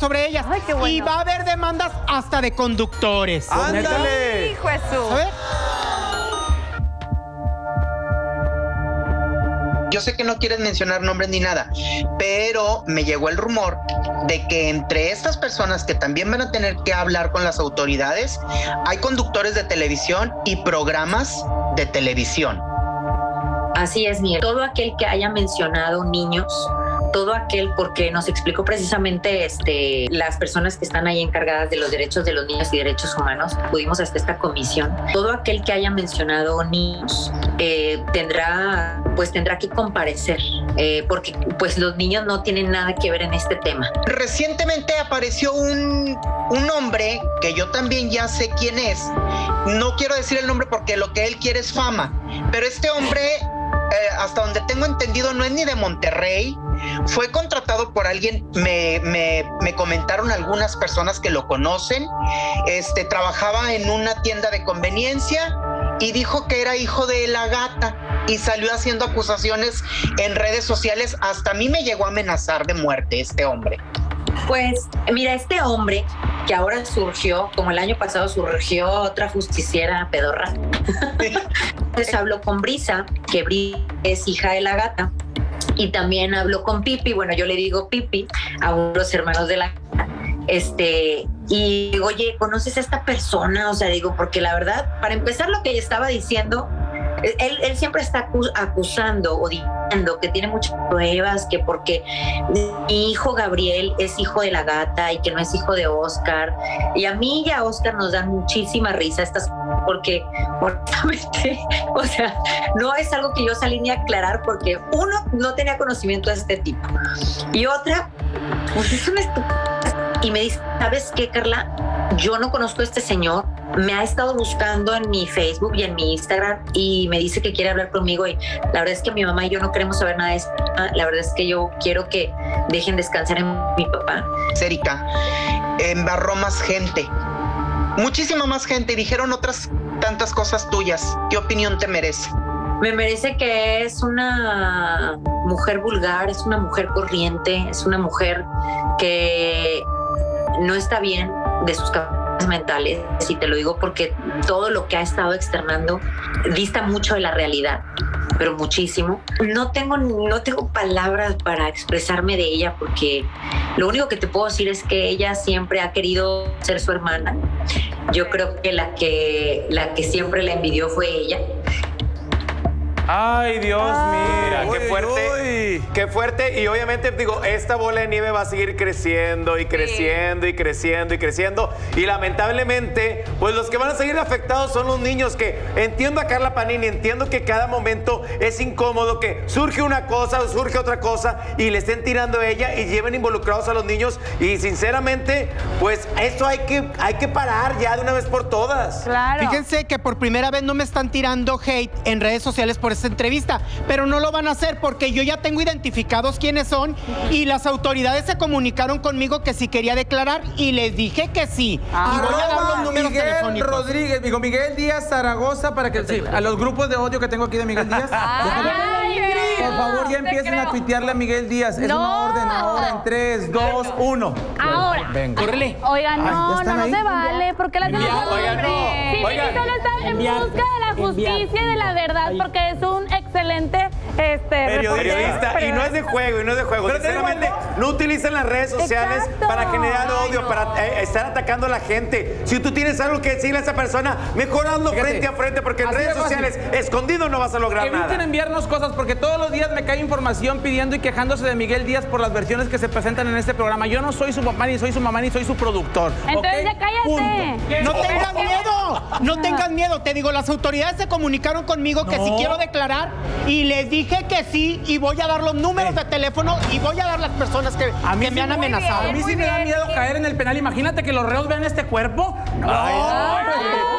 sobre ellas. Ay, qué bueno. Y va a haber demandas hasta de conductores. ¡Ándale! Hijo Jesús. A ver. Yo sé que no quieres mencionar nombres ni nada, pero me llegó el rumor de que entre estas personas que también van a tener que hablar con las autoridades, hay conductores de televisión y programas de televisión. Así es, Miguel. Todo aquel que haya mencionado niños, todo aquel, porque nos explicó precisamente las personas que están ahí encargadas de los derechos de los niños y derechos humanos, acudimos hasta esta comisión. Todo aquel que haya mencionado niños tendrá que comparecer, porque pues los niños no tienen nada que ver en este tema. Recientemente apareció un hombre que yo también ya sé quién es. No quiero decir el nombre porque lo que él quiere es fama, pero este hombre, hasta donde tengo entendido, no es ni de Monterrey. Fue contratado por alguien, me comentaron algunas personas que lo conocen. Trabajaba en una tienda de conveniencia y dijo que era hijo de la gata y salió haciendo acusaciones en redes sociales. Hasta a mí me llegó a amenazar de muerte este hombre. Pues mira, este hombre que ahora surgió, como el año pasado surgió otra justiciera pedorra, pues habló con Brisa, que Brisa es hija de la gata, y también habló con Pipi, bueno, yo le digo Pipi, a uno de los hermanos de la gata, y digo, oye, ¿conoces a esta persona? O sea, digo, porque la verdad, para empezar, lo que ella estaba diciendo, él siempre está acusando o diciendo que tiene muchas pruebas, que porque mi hijo Gabriel es hijo de la gata y que no es hijo de Oscar. Y a mí y a Oscar nos dan muchísima risa estas, porque honestamente, o sea, no es algo que yo salí ni a aclarar, porque uno, no tenía conocimiento de este tipo, y otra, pues es una estupidez. Y me dice, ¿sabes qué, Carla? Yo no conozco a este señor, me ha estado buscando en mi Facebook y en mi Instagram y me dice que quiere hablar conmigo, y la verdad es que mi mamá y yo no queremos saber nada de eso. La verdad es que yo quiero que dejen descansar en mi papá. Erika, embarró más gente, muchísima más gente, y dijeron otras tantas cosas tuyas. ¿Qué opinión te merece? Me merece que es una mujer vulgar, es una mujer corriente, es una mujer que no está bien de sus capacidades mentales, y te lo digo porque todo lo que ha estado externando dista mucho de la realidad, pero muchísimo. No tengo palabras para expresarme de ella, porque lo único que te puedo decir es que ella siempre ha querido ser su hermana. Yo creo que la que siempre la envidió fue ella. Ay, Dios mío, Qué fuerte, qué fuerte. Y obviamente, digo, esta bola de nieve va a seguir creciendo y creciendo y creciendo y creciendo. Y lamentablemente, pues los que van a seguir afectados son los niños, que entiendo a Carla Panini, entiendo que cada momento es incómodo, que surge una cosa, surge otra cosa y le estén tirando a ella y lleven involucrados a los niños. Y sinceramente, pues esto hay que parar ya de una vez por todas. Claro. Fíjense que por primera vez no me están tirando hate en redes sociales por esta entrevista, pero no lo van a hacer porque yo ya tengo identificados quiénes son, y las autoridades se comunicaron conmigo que si quería declarar y les dije que sí. Y voy a dar los números Miguel telefónicos. Rodríguez, digo, Miguel Díaz Zaragoza, para que a los grupos de odio que tengo aquí de Miguel Díaz, por favor, ya empiecen a tuitearle a Miguel Díaz. Es una orden ahora en 3, 2, 1. Ahora. Venga. Córrele. Oigan, no ahí? se vale, porque las Oigan, no. Sí, Oigan. solo está en busca de la justicia y de la verdad, porque es un excelente Periodista, y no es de juego, Pero sinceramente, no utilicen las redes sociales Exacto. para generar odio, para estar atacando a la gente. Si tú tienes algo que decirle a esa persona, mejor hazlo frente a frente, porque en así redes de fácil. sociales, escondido, no vas a lograr Eviten nada. enviarnos cosas, porque todos los días me cae información pidiendo y quejándose de Miguel Díaz por las versiones que se presentan en este programa. Yo no soy su papá, ni soy su mamá, ni soy su productor. Entonces ¿ok? ya cállate. Punto. No tengan miedo, no tengan miedo. Te digo, las autoridades se comunicaron conmigo que si quiero declarar, y les dije que sí, y voy a dar los números de teléfono y voy a dar las personas que me han amenazado. A mí sí me da miedo caer en el penal. Imagínate que los reos vean este cuerpo. No.